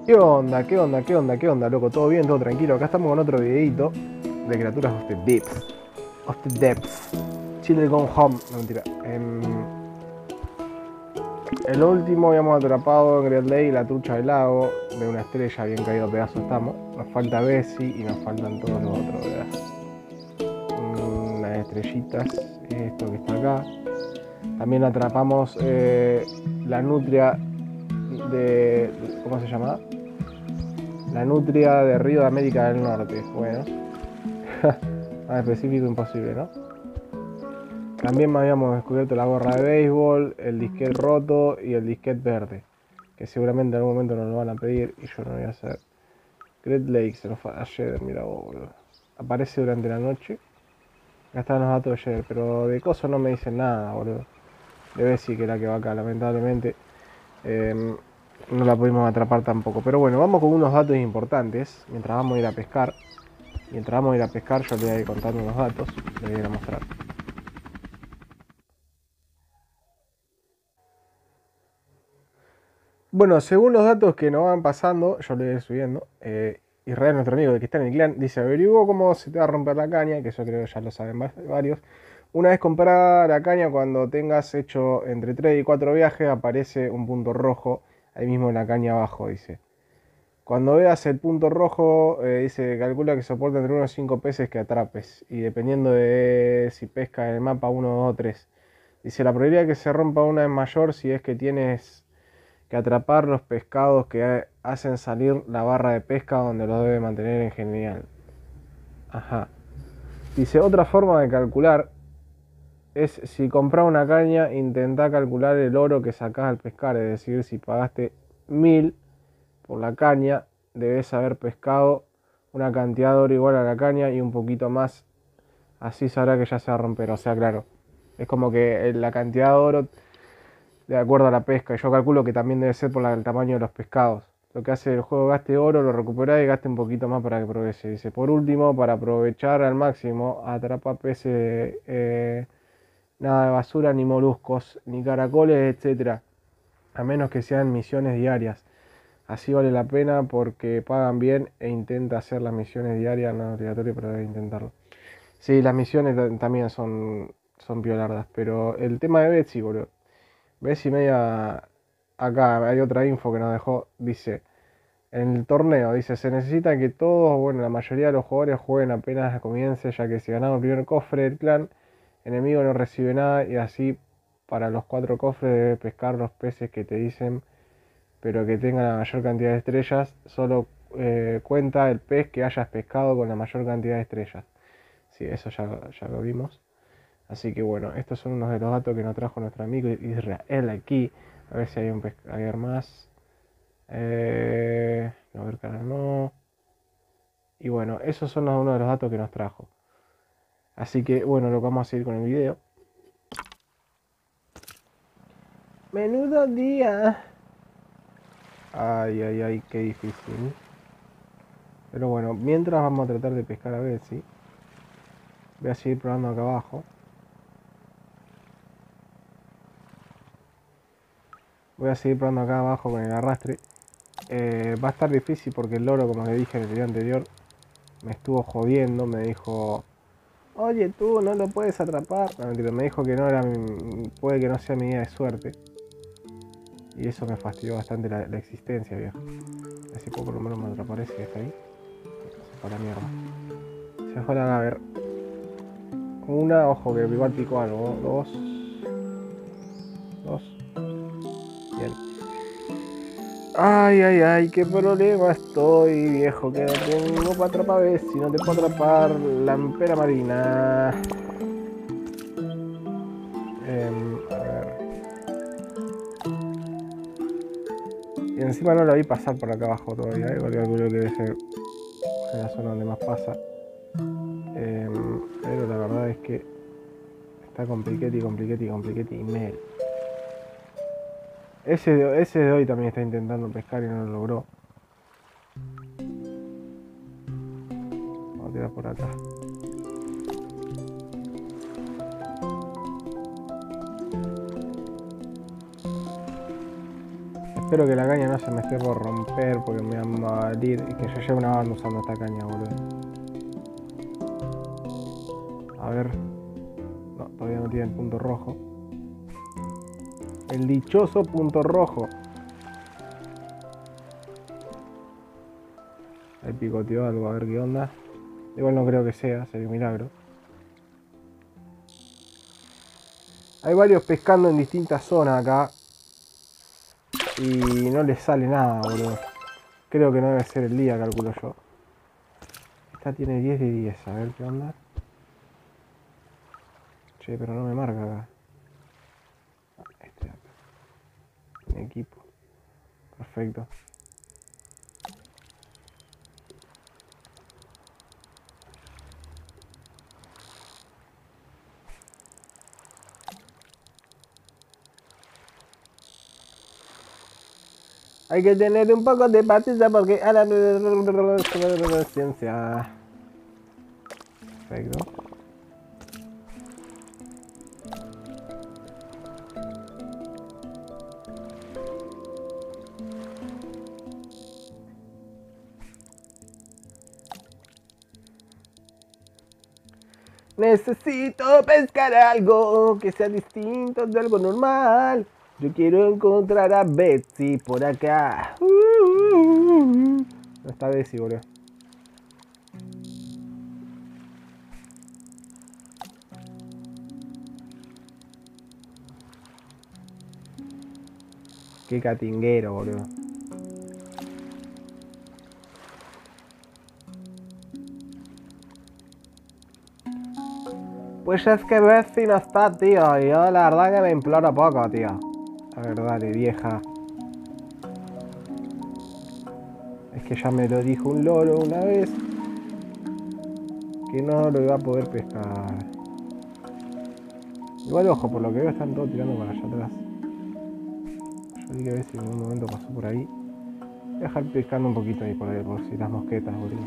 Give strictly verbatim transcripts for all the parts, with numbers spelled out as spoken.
¿Qué onda? ¿Qué onda? ¿Qué onda? ¿Qué onda, loco? ¿Todo bien? ¿Todo tranquilo? Acá estamos con otro videito de criaturas of the Deeps. Of the Depths. Children Gone Home. No, mentira. En... El último habíamos atrapado en Great Lake la trucha del lago de una estrella, bien caído a pedazos estamos. Nos falta Bessie y nos faltan todos los otros, ¿verdad? Mm, las estrellitas, esto que está acá. También atrapamos eh, la nutria de... ¿Cómo se llama? La nutria de Río de América del Norte. Bueno. Más específico imposible, ¿no? También habíamos descubierto la gorra de béisbol, el disquete roto y el disquete verde. Que seguramente en algún momento nos lo van a pedir y yo no voy a hacer. Great Lake se nos fue a Shader, mira vos, boludo. Aparece durante la noche. Acá están los datos de Shader, pero de coso no me dicen nada, boludo. De Bessie, que es la que va acá, lamentablemente. Eh, no la pudimos atrapar tampoco. Pero bueno, vamos con unos datos importantes. Mientras vamos a ir a pescar. Mientras vamos a ir a pescar, yo les voy a ir contando unos datos. Les voy a ir a mostrar. Bueno, según los datos que nos van pasando, yo le voy subiendo. Eh, Israel, nuestro amigo que está en el clan, dice: averiguó cómo se te va a romper la caña, que yo creo que ya lo saben varios. Una vez comprada la caña, cuando tengas hecho entre tres y cuatro viajes, aparece un punto rojo ahí mismo en la caña abajo, dice. Cuando veas el punto rojo, eh, dice, calcula que soporta entre unos cinco peces que atrapes. Y dependiendo de si pesca en el mapa uno, dos o tres. Dice, la probabilidad de que se rompa una es mayor si es que tienes que atrapar los pescados que hacen salir la barra de pesca donde los debe mantener en general. Ajá. Dice, otra forma de calcular es si compras una caña, intenta calcular el oro que sacás al pescar. Es decir, si pagaste mil por la caña, debes haber pescado una cantidad de oro igual a la caña y un poquito más. Así sabrá que ya se va a romper. O sea, claro, es como que la cantidad de oro de acuerdo a la pesca. Yo calculo que también debe ser por el tamaño de los pescados. Lo que hace el juego, gaste oro, lo recupera y gaste un poquito más para que progrese. Dice, por último, para aprovechar al máximo, atrapa peces, eh, nada de basura, ni moluscos, ni caracoles, etcétera. A menos que sean misiones diarias. Así vale la pena porque pagan bien e intenta hacer las misiones diarias, no es obligatorio, pero debe intentarlo. Sí, las misiones también son, son piolardas, pero el tema de Betsy, boludo. Betsy media... Acá hay otra info que nos dejó, dice, en el torneo, dice, se necesita que todos, bueno, la mayoría de los jugadores jueguen apenas comience, ya que si ganamos el primer cofre del clan, enemigo no recibe nada y así para los cuatro cofres debes pescar los peces que te dicen, pero que tengan la mayor cantidad de estrellas, solo eh, cuenta el pez que hayas pescado con la mayor cantidad de estrellas. Sí, eso ya, ya lo vimos. Así que bueno, estos son unos de los datos que nos trajo nuestro amigo Israel aquí. A ver si hay un pescador más. Eh, no, ver cara no. Y bueno, esos son uno de los datos que nos trajo. Así que bueno, lo vamos a seguir con el video. Menudo día. Ay, ay, ay, qué difícil. Pero bueno, mientras vamos a tratar de pescar a Betsy. Voy a seguir probando acá abajo. Voy a seguir probando acá abajo con el arrastre. Eh, va a estar difícil porque el loro, como le dije en el video anterior, me estuvo jodiendo. Me dijo, oye, tú no lo puedes atrapar. No, mentira, me dijo que no era mi, puede que no sea mi día de suerte. Y eso me fastidió bastante la, la existencia, viejo. Así que por lo menos me atrapar ese que está ahí. Se fue a la mierda. Se fue a la... A ver. Una, ojo, que igual picó algo. Dos. Dos. Bien. Ay, ay, ay, qué problema estoy, viejo, que no tengo para atrapar Bessie, no te puedo atrapar la ampera marina. Eh, a ver. Y encima no la vi pasar por acá abajo todavía, eh, porque calculo que debe ser en la zona donde más pasa. Eh, pero la verdad es que está compliquete y compliquete y compliquete y mel. Ese de, ese de hoy también está intentando pescar y no lo logró. Vamos a tirar por acá. Espero que la caña no se me esté por romper porque me va a morir y que yo lleve una banda usando esta caña, boludo. A ver. No, todavía no tiene el punto rojo. El dichoso punto rojo. Ahí picoteó algo, a ver qué onda. Igual no creo que sea, sería un milagro. Hay varios pescando en distintas zonas acá. Y no les sale nada, boludo. Creo que no debe ser el día, calculo yo. Esta tiene diez de diez, a ver qué onda. Che, pero no me marca acá. Este de acá. Mi equipo. Perfecto. Hay que tener un poco de paciencia porque a la ciencia. Perfecto. Necesito pescar algo que sea distinto de algo normal. Yo quiero encontrar a Betsy por acá. No está Betsy, boludo. Qué catinguero, boludo. Pues es que Betsy no está, tío. Y yo la verdad que me imploro poco, tío. A ver, dale, vieja. Es que ya me lo dijo un loro una vez. Que no lo iba a poder pescar. Igual, ojo, por lo que veo están todos tirando para allá atrás. Yo vi que Betsy en un momento pasó por ahí. Voy a dejar pescando un poquito ahí por ahí, por si las mosquetas, boludo.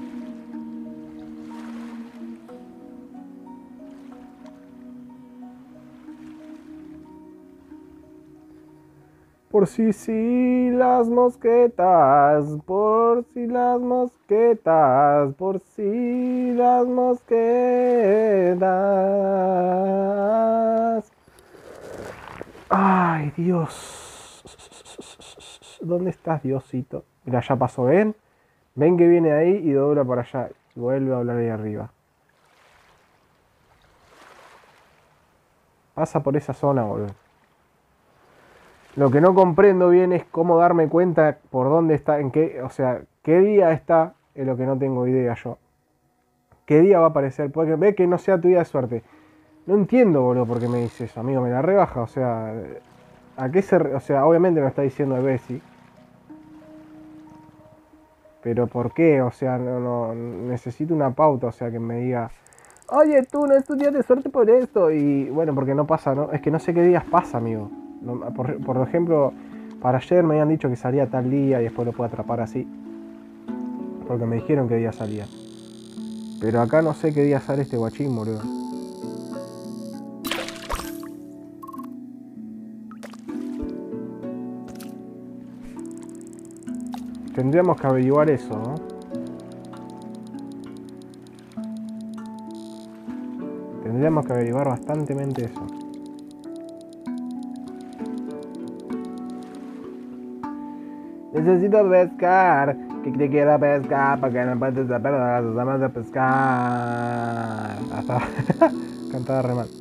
Por si sí las mosquetas, por si las mosquetas, por si las mosquetas. Ay, Dios. ¿Dónde estás, Diosito? Mira, ya pasó, ¿ven? Ven que viene ahí y dobla para allá. Y vuelve a hablar ahí arriba. Pasa por esa zona, boludo. Lo que no comprendo bien es cómo darme cuenta por dónde está, en qué, o sea, qué día está, es lo que no tengo idea yo. ¿Qué día va a aparecer? Porque ve que no sea tu día de suerte. No entiendo, boludo, por qué me dice eso, amigo, me la rebaja, o sea, ¿a qué se, o sea, obviamente me está diciendo de Betsy. Pero ¿por qué? O sea, no, no, necesito una pauta, o sea, que me diga, oye, tú no es tu día de suerte por esto. Y bueno, porque no pasa, ¿no? Es que no sé qué días pasa, amigo. Por, por ejemplo, para ayer me habían dicho que salía tal día y después lo puedo atrapar así. Porque me dijeron qué día salía. Pero acá no sé qué día sale este guachín, boludo. Tendríamos que averiguar eso, ¿no? Tendríamos que averiguar bastantemente eso. Necesito pescar. Que te quiero pescar porque no puedes saber las ramas de pescar. Hasta cantaba re mal.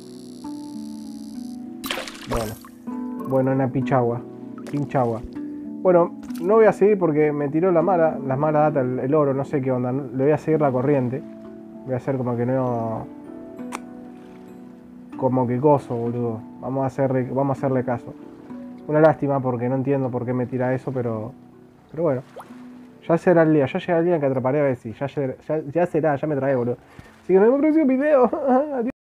Bueno. Bueno, en la pichagua. Pinchagua. Bueno, no voy a seguir porque me tiró la mala, las malas datas, el, el oro, no sé qué onda. Le voy a seguir la corriente. Voy a hacer como que no. Como que gozo, boludo. Vamos a hacerle, vamos a hacerle caso. Una lástima porque no entiendo por qué me tira eso, pero. Pero bueno. Ya será el día, ya llegará el día en que atraparé a Betsy. Ya, ya, ya será, ya me trae, boludo. Así que nos vemos en el próximo video. Adiós.